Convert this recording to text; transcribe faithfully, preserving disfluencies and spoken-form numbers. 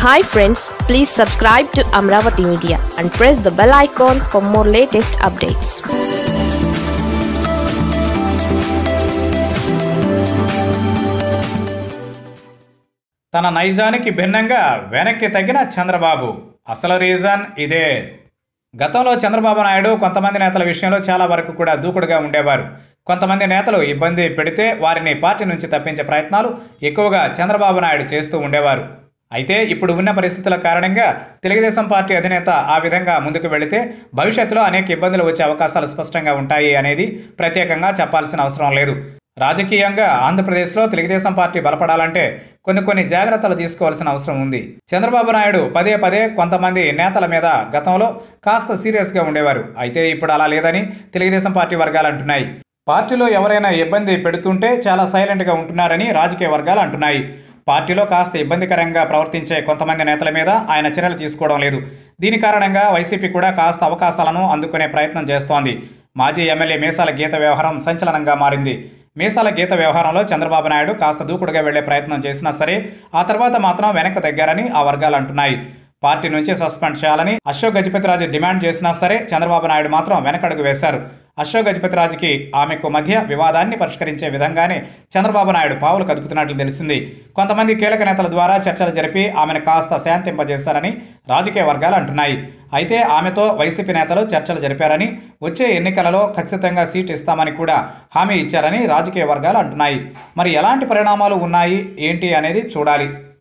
Hi friends, please subscribe to Amaravathi Media and press the bell icon for more latest updates. తన నైజానికి భిన్నంగా వెనక్కి తగ్గిన చంద్రబాబు అసలు reason ఇదే. గతంలో చంద్రబాబు నాయుడు కొంతమంది నేతల విషయంలో చాలా వరకు కూడా దూకుడుగా ఉండేవారు. కొంతమంది నేతలు ఇబ్బంది పెడితే వారిని పార్టీ నుంచి తప్పించే ప్రయత్నాలు ఎక్కువగా చంద్రబాబు నాయుడు చేస్తూ ఉండేవారు. అయితే ఇప్పుడు ఉన్న పరిస్థితుల కారణంగా తెలుగుదేశం పార్టీ అధినేత ఆ విధంగా ముందుకు వెళితే భవిష్యత్తులో అనేక ఇబ్బందులు వచ్చే అవకాశాలు స్పష్టంగా ఉంటాయి అనేది ప్రత్యేకంగా చెప్పాల్సిన అవసరం లేదు. రాజకీయంగా ఆంధ్రప్రదేశ్లో తెలుగుదేశం పార్టీ బలపడాలంటే కొన్ని కొన్ని జాగ్రత్తలు తీసుకోవాల్సిన అవసరం ఉంది. చంద్రబాబు నాయుడు పదే పదే కొంతమంది నేతల మీద గతంలో కాస్త సీరియస్గా ఉండేవారు. అయితే ఇప్పుడు అలా లేదని తెలుగుదేశం పార్టీ వర్గాలు అంటున్నాయి. పార్టీలో ఎవరైనా ఇబ్బంది పెడుతుంటే చాలా సైలెంట్గా ఉంటున్నారని రాజకీయ వర్గాలు అంటున్నాయి. పార్టీలో కాస్త ఇబ్బందికరంగా ప్రవర్తించే కొంతమంది నేతల మీద ఆయన చర్యలు తీసుకోవడం లేదు. దీని కారణంగా వైసీపీ కూడా కాస్త అవకాశాలను అందుకునే ప్రయత్నం చేస్తోంది. మాజీ ఎమ్మెల్యే మీసాల గీత వ్యవహారం సంచలనంగా మారింది. మీసాల గీత వ్యవహారంలో చంద్రబాబు నాయుడు కాస్త దూకుడుగా వెళ్లే ప్రయత్నం చేసినా సరే ఆ తర్వాత మాత్రం వెనక్కి తగ్గారని ఆ వర్గాలు అంటున్నాయి. పార్టీ నుంచి సస్పెండ్ చేయాలని అశోక్ గజపతిరాజు డిమాండ్ చేసినా సరే చంద్రబాబు నాయుడు మాత్రం వెనకడుగు వేశారు. అశోక్ గజపతిరాజుకి ఆమెకు మధ్య వివాదాన్ని పరిష్కరించే విధంగానే చంద్రబాబు నాయుడు పావులు కదుపుతున్నట్లు తెలిసింది. కొంతమంది కీలక నేతల ద్వారా చర్చలు జరిపి ఆమెను కాస్త శాంతింపజేశారని రాజకీయ వర్గాలు అంటున్నాయి. అయితే ఆమెతో వైసీపీ నేతలు చర్చలు జరిపారని, వచ్చే ఎన్నికలలో ఖచ్చితంగా సీటు ఇస్తామని కూడా హామీ ఇచ్చారని రాజకీయ వర్గాలు అంటున్నాయి. మరి ఎలాంటి పరిణామాలు ఉన్నాయి ఏంటి అనేది చూడాలి.